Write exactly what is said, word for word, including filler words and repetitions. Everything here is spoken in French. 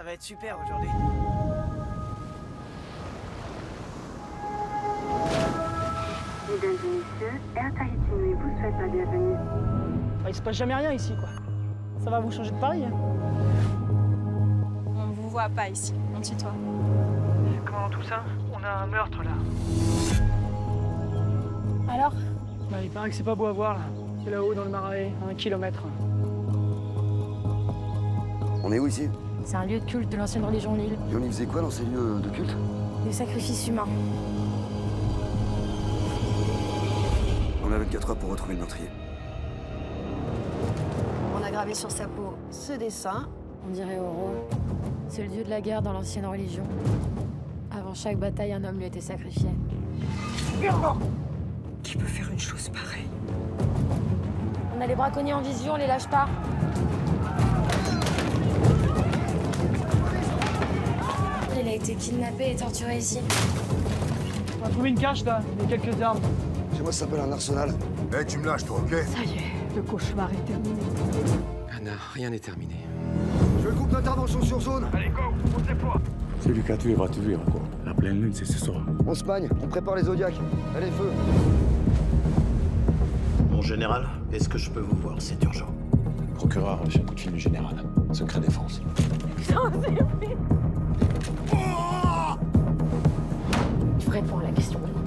Ça va être super aujourd'hui. Mesdames et messieurs, Air Tahiti Nui vous souhaite la bienvenue. Bah, il se passe jamais rien ici, quoi. Ça va vous changer de Paris, hein. On ne vous voit pas ici, on tutoie. Comment tout ça? On a un meurtre, là. Alors? Bah, il paraît que c'est pas beau à voir, là. C'est là-haut, dans le marais, à un kilomètre. On est où ici? C'est un lieu de culte de l'ancienne religion Lille. Et on y faisait quoi dans ces lieux de culte? Des sacrifices humains. On a vingt-quatre heures pour retrouver le meurtrier. On a gravé sur sa peau ce dessin. On dirait Oro. C'est le dieu de la guerre dans l'ancienne religion. Avant chaque bataille, un homme lui était sacrifié. Qui peut faire une chose pareille? On a les braconniers en vision, on les lâche pas. Il a été kidnappé et torturé ici. On a trouvé une cache, là, et quelques armes. Chez moi, ça s'appelle un arsenal. Eh, hey, tu me lâches, toi, ok? Ça y est, le cauchemar est terminé. Anna, rien n'est terminé. Je groupe d'intervention sur zone. Allez, go, on se déploie. Celui qui a tué va tuer encore. La pleine lune, c'est ce soir. On se magne, on prépare les zodiacs. Allez, feu. Mon général, est-ce que je peux vous voir? C'est urgent. Procureur, j'ai un coup de fil du général. Secret défense. Putain, c'est vrai. Je réponds à la question.